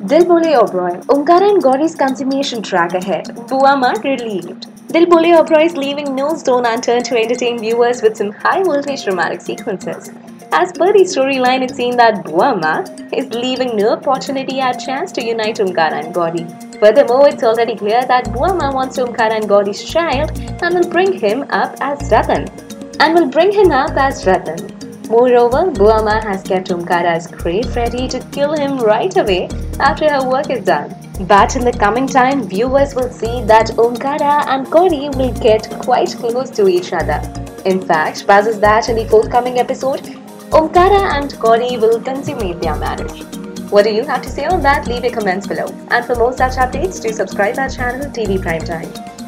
Dil Bole Oberoi, Omkara and Gauri's consummation track ahead. Buama relieved. Dil Bole Oberoi is leaving no stone unturned to entertain viewers with some high voltage dramatic sequences. As per the storyline, it seems that Buama is leaving no opportunity or chance to unite Omkara and Gauri. Furthermore, it's already clear that Buama wants Omkara and Gauri's child and will bring him up as Ratan. Moreover, Buama has kept Omkara's grave ready to kill him right away after her work is done. But in the coming time, viewers will see that Omkara and Gauri will get quite close to each other. In fact, passes that in the forthcoming episode, Omkara and Gauri will consummate their marriage. What do you have to say on that? Leave your comments below. And for more such updates, do subscribe our channel TV Primetime.